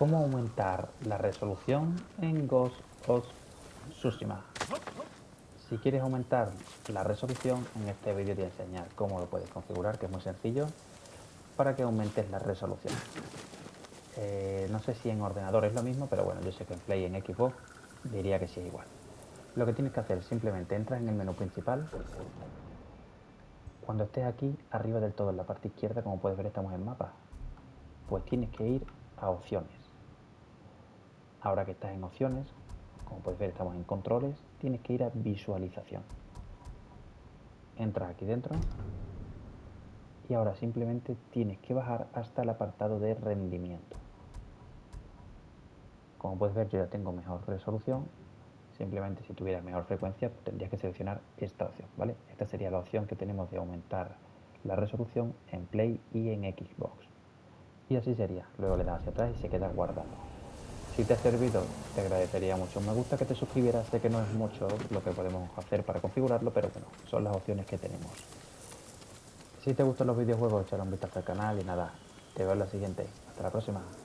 ¿Cómo aumentar la resolución en Ghost of Tsushima? Si quieres aumentar la resolución, en este vídeo te voy a enseñar cómo lo puedes configurar, que es muy sencillo, para que aumentes la resolución. No sé si en ordenador es lo mismo, pero bueno, yo sé que en Play y en Xbox diría que sí es igual. Lo que tienes que hacer es simplemente entras en el menú principal. Cuando estés aquí, arriba del todo en la parte izquierda, como puedes ver estamos en mapa, pues tienes que ir a opciones. Ahora que estás en opciones, como puedes ver estamos en controles, tienes que ir a visualización. Entras aquí dentro y ahora simplemente tienes que bajar hasta el apartado de rendimiento. Como puedes ver yo ya tengo mejor resolución. Simplemente si tuvieras mejor frecuencia tendrías que seleccionar esta opción, ¿vale? Esta sería la opción que tenemos de aumentar la resolución en Play y en Xbox. Y así sería. Luego le das hacia atrás y se queda guardado. Si te ha servido, te agradecería mucho un me gusta, que te suscribieras. Sé que no es mucho lo que podemos hacer para configurarlo, pero bueno, son las opciones que tenemos. Si te gustan los videojuegos, échale un vistazo al canal y nada, te veo en la siguiente. Hasta la próxima.